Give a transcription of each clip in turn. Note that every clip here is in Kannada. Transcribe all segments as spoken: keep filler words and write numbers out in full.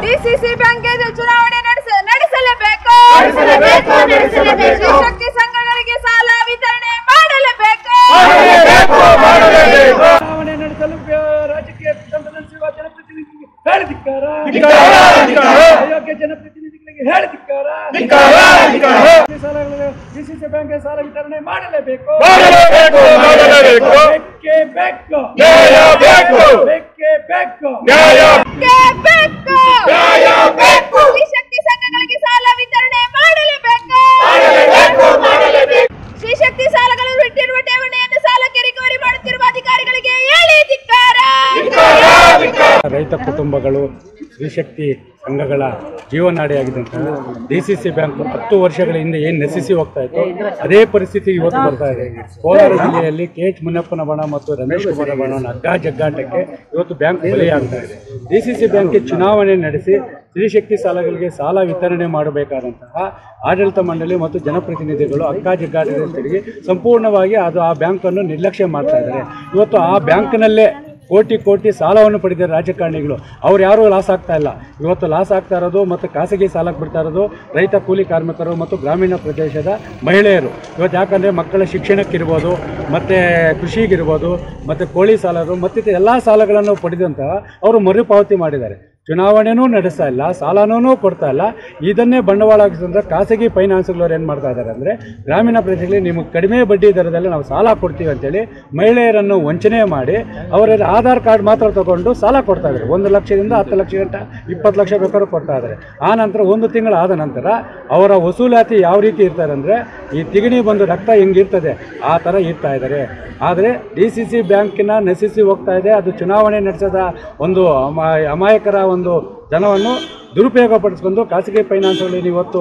ಡಿಸಿಸಿ ಬ್ಯಾಂಕ್ ಚುನಾವಣೆ ನಡೆಸಲೇಬೇಕು. ಶಕ್ತಿ ಸಂಘಗಳಿಗೆ ಸಾಲ ವಿತರಣೆ ಮಾಡಲೇಬೇಕು. ಚುನಾವಣೆ ನಡೆಸಲು ರಾಜಕೀಯ ತಂತ್ರದಲ್ಲಿರುವ ಜನಪ್ರತಿನಿಧಿಗಳಿಗೆ ಹೇಳಿದಿಕ್ಕಾರ, ಅಯೋಗ್ಯ ಜನಪ್ರತಿನಿಧಿಗಳಿಗೆ ಹೇಳಿದಿಕ್ಕಾರ. ಡಿಸಿಸಿ ಬ್ಯಾಂಕ್ ಸಾಲ ವಿತರಣೆ ಮಾಡಲೇಬೇಕು. ಬೇಕೇ ಬೇಕು, ಬೇಕೇ ಬೇಕು, ಶಕ್ತಿ ಸಂಘಗಳಿಗೆ ಸಾಲ ವಿತರಣೆ ಮಾಡಲೇಬೇಕು. ಶ್ರೀ ಶಕ್ತಿ ಸಾಲಗಳು ಇಟ್ಟಿರುವ ಠೇವಣಿಯನ್ನು ಸಾಲಕ್ಕೆ ರಿಕವರಿ ಮಾಡುತ್ತಿರುವ ಅಧಿಕಾರಿಗಳಿಗೆ ಹೇಳಿ ಧಿಕ್ಕಾರ. ರೈತ ಕುಟುಂಬಗಳು ಶ್ರೀಶಕ್ತಿ ಸಂಘಗಳ ಜೀವನಾಡಿಯಾಗಿದ್ದಂತಹ ಡಿಸಿಸಿ ಬ್ಯಾಂಕ್ ಹತ್ತು ವರ್ಷಗಳ ಹಿಂದೆ ಏನು ನಶಿಸಿ ಹೋಗ್ತಾ ಇತ್ತು ಅದೇ ಪರಿಸ್ಥಿತಿ ಇವತ್ತು ಬರ್ತಾ ಇದೆ. ಕೋಲಾರ ಜಿಲ್ಲೆಯಲ್ಲಿ ಕೆ ಎಚ್ ಮುನಿಯಪ್ಪನ ಬಣ ಮತ್ತು ರಮೇಶ್ ಕುಮಾರ್ ಬಣನ ಹಗ್ಗ ಜಗ್ಗಾಟಕ್ಕೆ ಇವತ್ತು ಬ್ಯಾಂಕ್ ಬಲಿಯಾಗ್ತಾ ಇದೆ. ಡಿಸಿಸಿ ಬ್ಯಾಂಕ್ಗೆ ಚುನಾವಣೆ ನಡೆಸಿ ಶ್ರೀಶಕ್ತಿ ಸಾಲಗಳಿಗೆ ಸಾಲ ವಿತರಣೆ ಮಾಡಬೇಕಾದಂತಹ ಆಡಳಿತ ಮಂಡಳಿ ಮತ್ತು ಜನಪ್ರತಿನಿಧಿಗಳು ಹಗ್ಗ ಜಗ್ಗಾಟಕ್ಕೆ ಸಂಪೂರ್ಣವಾಗಿ ಅದು ಆ ಬ್ಯಾಂಕನ್ನು ನಿರ್ಲಕ್ಷ್ಯ ಮಾಡ್ತಾ ಇದ್ದಾರೆ. ಇವತ್ತು ಆ ಬ್ಯಾಂಕ್ನಲ್ಲೇ ಕೋಟಿ ಕೋಟಿ ಸಾಲವನ್ನು ಪಡೆದಿದ್ದಾರೆ ರಾಜಕಾರಣಿಗಳು. ಅವ್ರು ಯಾರೂ ಲಾಸ್ ಆಗ್ತಾ ಇಲ್ಲ. ಇವತ್ತು ಲಾಸ್ ಆಗ್ತಾ ಇರೋದು ಮತ್ತು ಖಾಸಗಿ ಸಾಲಕ್ಕೆ ಬಿಡ್ತಾ ಇರೋದು ರೈತ ಕೂಲಿ ಕಾರ್ಮಿಕರು ಮತ್ತು ಗ್ರಾಮೀಣ ಪ್ರದೇಶದ ಮಹಿಳೆಯರು. ಇವತ್ತು ಯಾಕಂದರೆ ಮಕ್ಕಳ ಶಿಕ್ಷಣಕ್ಕಿರ್ಬೋದು, ಮತ್ತು ಕೃಷಿಗಿರ್ಬೋದು, ಮತ್ತು ಕೋಳಿ ಸಾಲರು ಮತ್ತಿತರ ಎಲ್ಲ ಸಾಲಗಳನ್ನು ಪಡೆದಂತಹ ಅವರು ಮರುಪಾವತಿ ಮಾಡಿದ್ದಾರೆ. ಚುನಾವಣೆನೂ ನಡೆಸ್ತಾ ಇಲ್ಲ, ಸಾಲನೂ ಕೊಡ್ತಾ ಇಲ್ಲ. ಇದನ್ನೇ ಬಂಡವಾಳ ಆಗಿಸಿದ್ರೆ ಖಾಸಗಿ ಫೈನಾನ್ಸ್ಗಳವ್ರು ಏನು ಮಾಡ್ತಾ ಇದ್ದಾರೆ ಅಂದರೆ ಗ್ರಾಮೀಣ ಪ್ರದೇಶದಲ್ಲಿ ನಿಮಗೆ ಕಡಿಮೆ ಬಡ್ಡಿ ದರದಲ್ಲಿ ನಾವು ಸಾಲ ಕೊಡ್ತೀವಿ ಅಂತೇಳಿ ಮಹಿಳೆಯರನ್ನು ವಂಚನೆ ಮಾಡಿ ಅವರ ಆಧಾರ್ ಕಾರ್ಡ್ ಮಾತ್ರ ತಗೊಂಡು ಸಾಲ ಕೊಡ್ತಾ ಇದ್ದಾರೆ. ಒಂದು ಲಕ್ಷದಿಂದ ಹತ್ತು ಲಕ್ಷ ಗಂಟ ಇಪ್ಪತ್ತು ಲಕ್ಷ ಬೇಕಾದ್ರೂ ಕೊಡ್ತಾ ಇದ್ದಾರೆ. ಆ ನಂತರ ಒಂದು ತಿಂಗಳು ಆದ ನಂತರ ಅವರ ವಸೂಲಾತಿ ಯಾವ ರೀತಿ ಇರ್ತಾರೆ ಅಂದರೆ ಈ ತಿಗಣಿ ಬಂದು ರಕ್ತ ಹೆಂಗಿರ್ತದೆ ಆ ಥರ ಇರ್ತಾ ಇದ್ದಾರೆ. ಆದರೆ ಡಿ ಸಿ ಸಿ ಬ್ಯಾಂಕಿನ ನಶಿಸಿ ಹೋಗ್ತಾ ಇದೆ. ಅದು ಚುನಾವಣೆ ನಡೆಸದ ಒಂದು ಅಮಾಯಕರ ಒಂದು ಜನವನ್ನು ದುರುಪಯೋಗಪಡಿಸ್ಕೊಂಡು ಖಾಸಗಿ ಫೈನಾನ್ಸ್ಗಳಲ್ಲಿ ಇವತ್ತು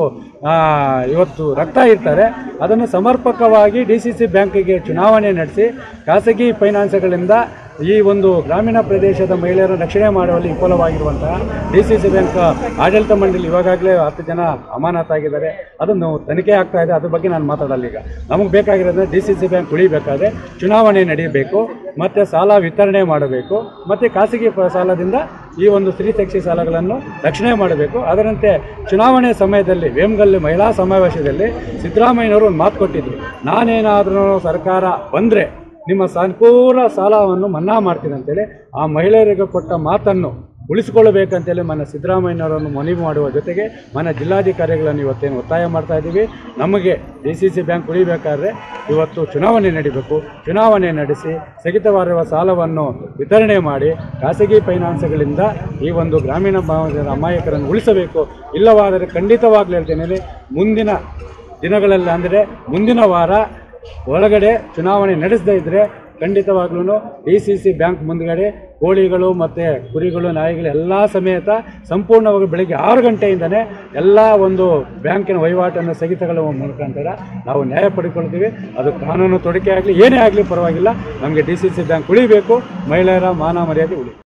ಇವತ್ತು ರಕ್ತ ಇರ್ತಾರೆ. ಅದನ್ನು ಸಮರ್ಪಕವಾಗಿ ಡಿ ಸಿ ಸಿ ಬ್ಯಾಂಕಿಗೆ ಚುನಾವಣೆ ನಡೆಸಿ ಖಾಸಗಿ ಫೈನಾನ್ಸ್ಗಳಿಂದ ಈ ಒಂದು ಗ್ರಾಮೀಣ ಪ್ರದೇಶದ ಮಹಿಳೆಯರ ರಕ್ಷಣೆ ಮಾಡುವಲ್ಲಿ ವಿಫಲವಾಗಿರುವಂತಹ ಡಿ ಸಿ ಸಿ ಬ್ಯಾಂಕ್ ಆಡಳಿತ ಮಂಡಳಿ ಇವಾಗಲೇ ಹತ್ತು ಜನ ಅಮಾನತಾಗಿದ್ದಾರೆ. ಅದನ್ನು ತನಿಖೆ ಆಗ್ತಾ ಇದೆ. ಅದ್ರ ಬಗ್ಗೆ ನಾನು ಮಾತಾಡಲ್ಲ. ಈಗ ನಮಗೆ ಬೇಕಾಗಿರೋದ್ರೆ ಡಿ ಸಿ ಸಿ ಬ್ಯಾಂಕ್ ಉಳಿಬೇಕಾದ್ರೆ ಚುನಾವಣೆ ನಡೆಯಬೇಕು, ಮತ್ತು ಸಾಲ ವಿತರಣೆ ಮಾಡಬೇಕು, ಮತ್ತು ಖಾಸಗಿ ಸಾಲದಿಂದ ಈ ಒಂದು ಸ್ತ್ರೀಶಕ್ತಿ ಸಾಲಗಳನ್ನು ರಕ್ಷಣೆ ಮಾಡಬೇಕು. ಅದರಂತೆ ಚುನಾವಣೆ ಸಮಯದಲ್ಲಿ ವೇಮಗಲ್ ಮಹಿಳಾ ಸಮಾವೇಶದಲ್ಲಿ ಸಿದ್ದರಾಮಯ್ಯನವರು ಒಂದು ಮಾತು ಕೊಟ್ಟಿದ್ರು, ನಾನೇನಾದ್ರೂ ಸರ್ಕಾರ ಬಂದರೆ ನಿಮ್ಮ ಸಂಪೂರ್ಣ ಸಾಲವನ್ನು ಮನ್ನಾ ಮಾಡ್ತೀನಿ ಅಂತೇಳಿ ಆ ಮಹಿಳೆಯರಿಗೆ ಕೊಟ್ಟ ಮಾತನ್ನು ಉಳಿಸಿಕೊಳ್ಳಬೇಕಂತೇಳಿ ಮನ ಸಿದ್ದರಾಮಯ್ಯನವರನ್ನು ಮನವಿ ಮಾಡುವ ಜೊತೆಗೆ ಮನ ಜಿಲ್ಲಾಧಿಕಾರಿಗಳನ್ನು ಇವತ್ತೇನು ಒತ್ತಾಯ ಮಾಡ್ತಾ ಇದ್ದೀವಿ. ನಮಗೆ ಡಿ ಸಿ ಸಿ ಬ್ಯಾಂಕ್ ಉಳಿಬೇಕಾದ್ರೆ ಇವತ್ತು ಚುನಾವಣೆ ನಡೀಬೇಕು. ಚುನಾವಣೆ ನಡೆಸಿ ಸ್ಥಗಿತವಾಗಿರುವ ಸಾಲವನ್ನು ವಿತರಣೆ ಮಾಡಿ ಖಾಸಗಿ ಫೈನಾನ್ಸ್ಗಳಿಂದ ಈ ಒಂದು ಗ್ರಾಮೀಣ ಭಾಗದ ಅಮಾಯಕರನ್ನು ಉಳಿಸಬೇಕು. ಇಲ್ಲವಾದರೆ ಖಂಡಿತವಾಗ್ಲೂ ಹೇಳ್ತೇನೆ, ಮುಂದಿನ ದಿನಗಳಲ್ಲಿ ಅಂದರೆ ಮುಂದಿನ ವಾರ ಒಳಗಡೆ ಚುನಾವಣೆ ನಡೆಸದೇ ಇದ್ದರೆ ಖಂಡಿತವಾಗ್ಲೂ ಡಿ ಸಿ ಸಿ ಬ್ಯಾಂಕ್ ಮುಂದುಗಡೆ ಕೋಳಿಗಳು ಮತ್ತು ಕುರಿಗಳು ನಾಯಿಗಳು ಎಲ್ಲ ಸಮೇತ ಸಂಪೂರ್ಣವಾಗಿ ಬೆಳಗ್ಗೆ ಆರು ಗಂಟೆಯಿಂದನೇ ಎಲ್ಲ ಒಂದು ಬ್ಯಾಂಕಿನ ವಹಿವಾಟನ್ನು ಸ್ಥಗಿತಗೊಳ್ಳುವ ಮುಖಾಂತರ ನಾವು ನ್ಯಾಯ ಪಡ್ಕೊಳ್ತೀವಿ. ಅದು ಕಾನೂನು ತೊಡಕೆ ಆಗಲಿ ಏನೇ ಆಗಲಿ ಪರವಾಗಿಲ್ಲ, ನಮಗೆ ಡಿ ಸಿ ಸಿ ಬ್ಯಾಂಕ್ ಉಳಿಬೇಕು, ಮಹಿಳೆಯರ ಮಾನ ಮರ್ಯಾದೆ ಉಳಿ